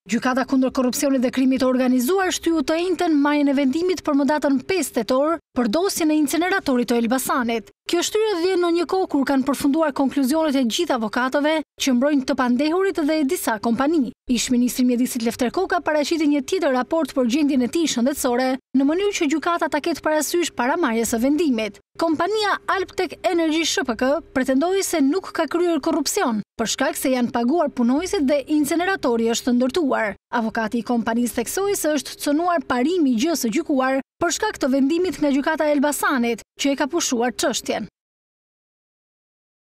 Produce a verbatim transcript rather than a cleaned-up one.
Gjykata kundër korrupsionit dhe krimit të organizuar shtyu të njëjtën majën e vendimit për më datën pesë tetor për dosjen e inceneratorit të Elbasanit. Kjo shtyrje vjen në një kohë kur kanë përfunduar konkluzionet e gjithë avokatëve që mbrojnë të pandehurit dhe e disa kompani. Ish-ministri i Mjedisit Lefter Koka paraqiti një tjetër raport për gjendjen e tij shëndetësore në mënyrë që gjykata ta ketë parasysh paramarrjes së vendimit. Kompania Alptek Energy Sh P K pretendoi se nuk ka kryer korrupsion, për shkak se janë paguar punojësit dhe inceneratori është ndërtuar. Avokati i kompanisë theksoi se është cënuar parimi i gjë së gjykuar për shkak të vendimit nga gjykata e Elbasanit, që e ka pushuar çështjen.